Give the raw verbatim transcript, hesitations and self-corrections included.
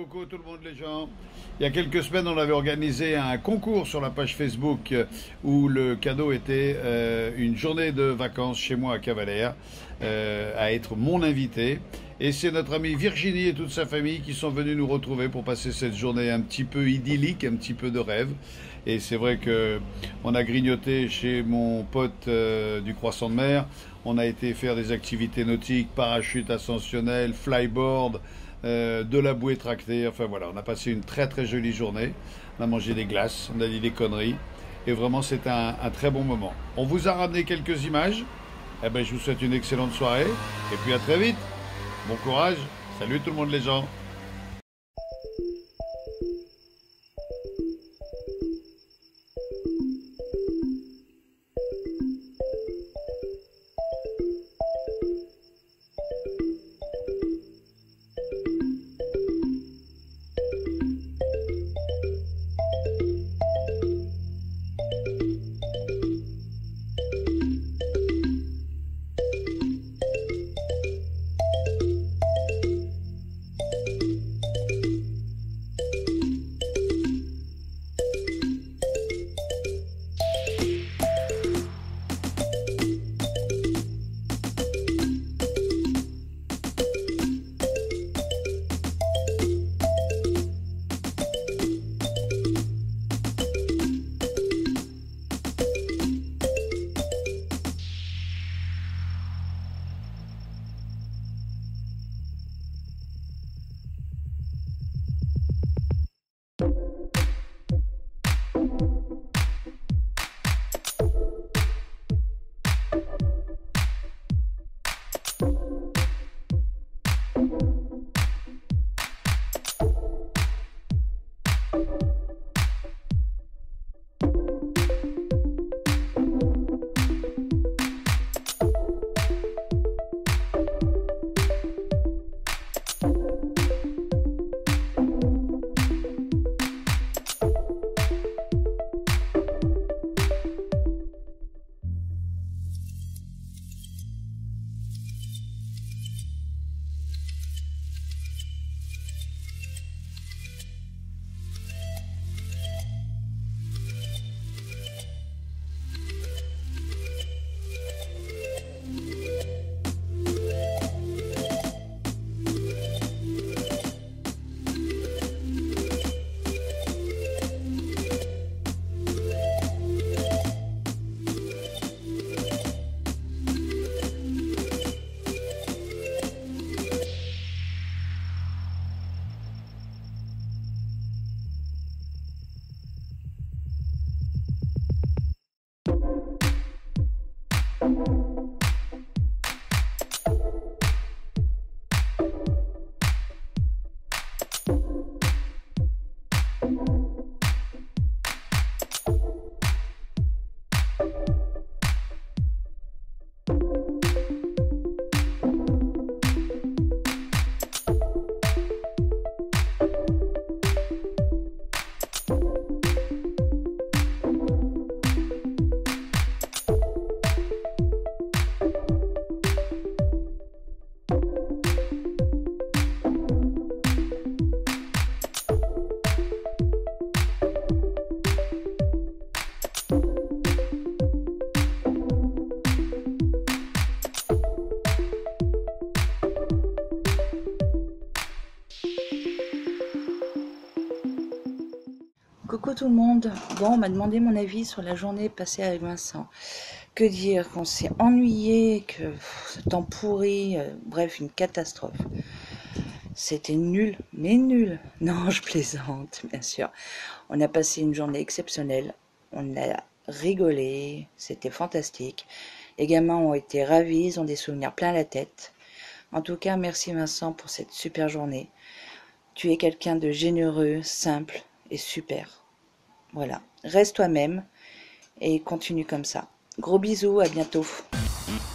Coucou tout le monde les gens. Il y a quelques semaines, on avait organisé un concours sur la page Facebook où le cadeau était euh, une journée de vacances chez moi à Cavalère, euh, à être mon invité. Et c'est notre amie Virginie et toute sa famille qui sont venus nous retrouver pour passer cette journée un petit peu idyllique, un petit peu de rêve. Et c'est vrai que on a grignoté chez mon pote euh, du Croissant de Mer. On a été faire des activités nautiques, parachute ascensionnel, flyboard, euh, de la bouée tractée. Enfin voilà, on a passé une très très jolie journée. On a mangé des glaces, on a dit des conneries. Et vraiment, c'est un, un très bon moment. On vous a ramené quelques images. Eh ben, je vous souhaite une excellente soirée. Et puis à très vite. Bon courage. Salut tout le monde les gens. Coucou tout le monde. Bon, on m'a demandé mon avis sur la journée passée avec Vincent. Que dire, qu'on s'est ennuyé, que pff, ce temps pourri, euh, bref, une catastrophe. C'était nul, mais nul. Non, je plaisante, bien sûr. On a passé une journée exceptionnelle. On a rigolé, c'était fantastique. Les gamins ont été ravis, ils ont des souvenirs plein la tête. En tout cas, merci Vincent pour cette super journée. Tu es quelqu'un de généreux, simple et super. Voilà, reste toi-même et continue comme ça. Gros bisous, à bientôt.